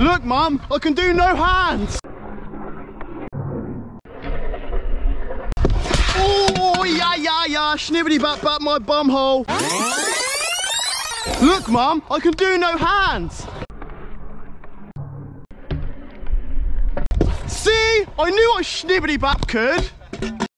Look, Mum, I can do no hands. Oh, yeah, snibbity bat bat my bum hole. Look, Mum, I can do no hands. See, I knew I snibbity bat could.